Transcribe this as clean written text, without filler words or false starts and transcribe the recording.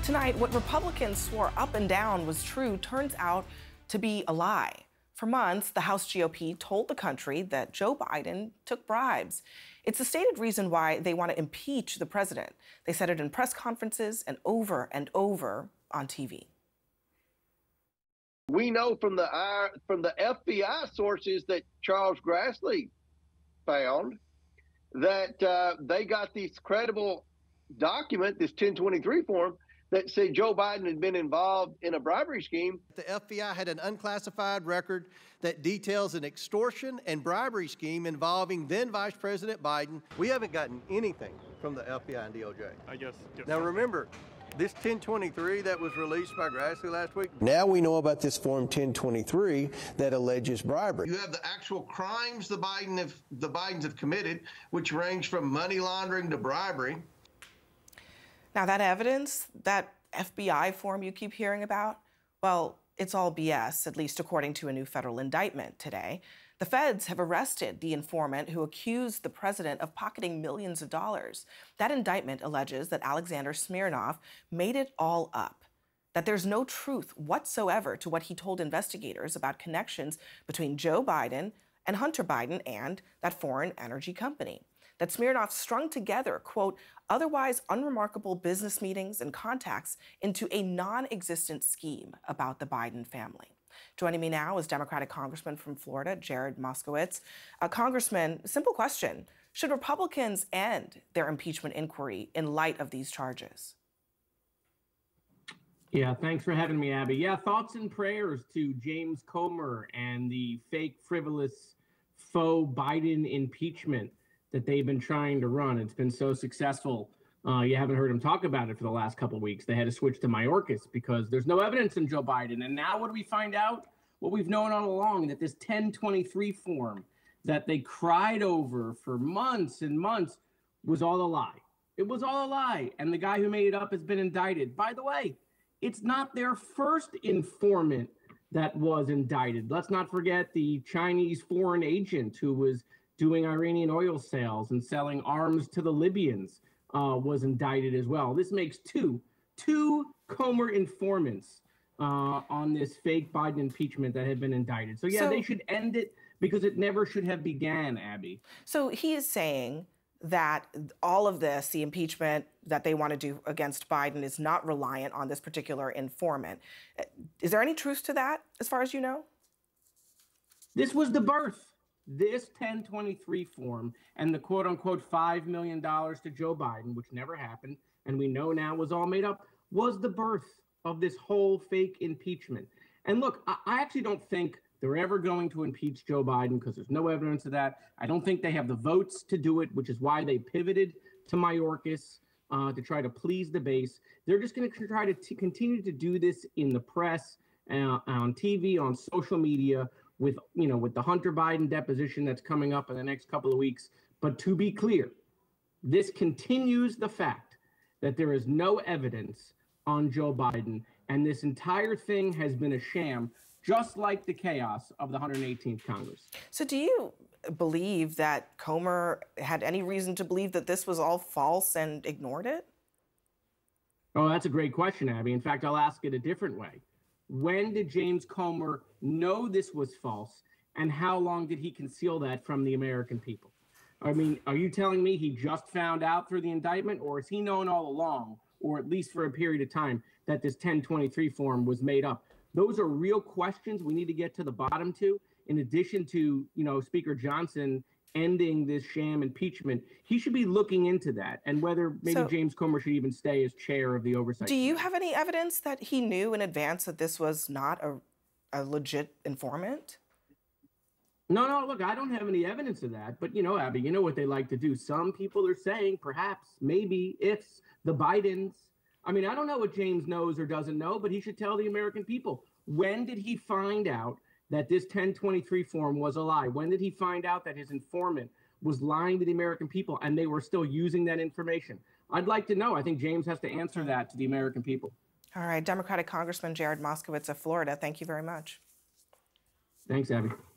Tonight, what Republicans swore up and down was true turns out to be a lie. For months, the House GOP told the country that Joe Biden took bribes. It's the stated reason why they want to impeach the president. They said it in press conferences and over on TV. We know from the FBI sources that Charles Grassley found that they got this credible document, this 1023 form, that said Joe Biden had been involved in a bribery scheme. The FBI had an unclassified record that details an extortion and bribery scheme involving then Vice President Biden. We haven't gotten anything from the FBI and DOJ. I guess. Now remember, this 1023 that was released by Grassley last week, now we know about this Form 1023 that alleges bribery. You have the actual crimes the Bidens have committed, which range from money laundering to bribery. Now, that evidence, that FBI form you keep hearing about, well, it's all BS, at least according to a new federal indictment today. The feds have arrested the informant who accused the president of pocketing millions of dollars. That indictment alleges that Alexander Smirnov made it all up, that there's no truth whatsoever to what he told investigators about connections between Joe Biden and Hunter Biden and that foreign energy company. That Smirnov strung together, quote, otherwise unremarkable business meetings and contacts into a non-existent scheme about the Biden family. Joining me now is Democratic Congressman from Florida, Jared Moskowitz. Congressman, simple question. Should Republicans end their impeachment inquiry in light of these charges? Yeah, thanks for having me, Abby. Yeah, thoughts and prayers to James Comer and the fake, frivolous, faux Biden impeachment that they've been trying to run. It's been so successful. You haven't heard them talk about it for the last couple of weeks. They had to switch to Mayorkas because there's no evidence in Joe Biden. And now what do we find out? What we've known all along, that this 1023 form that they cried over for months and months was all a lie. It was all a lie. And the guy who made it up has been indicted. By the way, it's not their first informant that was indicted. Let's not forget the Chinese foreign agent who was doing Iranian oil sales and selling arms to the Libyans was indicted as well. This makes two Comer informants on this fake Biden impeachment that have been indicted. So yeah, they should end it because it never should have began, Abby. So he is saying that all of this, the impeachment that they want to do against Biden, is not reliant on this particular informant. Is there any truth to that, as far as you know? This was the birth. This 1023 form and the quote-unquote $5 million to Joe Biden, which never happened, and we know now was all made up, was the birth of this whole fake impeachment. And look, I actually don't think they're ever going to impeach Joe Biden because there's no evidence of that. I don't think they have the votes to do it, which is why they pivoted to Mayorkas to try to please the base. They're just going to try to continue to do this in the press, on TV, on social media, with the Hunter Biden deposition that's coming up in the next couple of weeks. But to be clear, this continues the fact that there is no evidence on Joe Biden, and this entire thing has been a sham, just like the chaos of the 118th Congress. So do you believe that Comer had any reason to believe that this was all false and ignored it? Oh, that's a great question, Abby. In fact, I'll ask it a different way. When did James Comer know this was false, and how long did he conceal that from the American people? I mean, are you telling me he just found out through the indictment, or has he known all along, or at least for a period of time, that this 1023 form was made up? Those are real questions we need to get to the bottom to. In addition to, Speaker Johnson ending this sham impeachment, he should be looking into that, and whether maybe James Comer should even stay as chair of the Oversight Committee. Do you have any evidence that he knew in advance that this was not a legit informant? No, look, I don't have any evidence of that. But, Abby, you know what they like to do. Some people are saying perhaps, maybe, it's the Bidens. I mean, I don't know what James knows or doesn't know, but he should tell the American people. When did he find out that this 1023 form was a lie? When did he find out that his informant was lying to the American people and they were still using that information? I'd like to know. I think James has to answer that to the American people. All right, Democratic Congressman Jared Moskowitz of Florida, thank you very much. Thanks, Abby.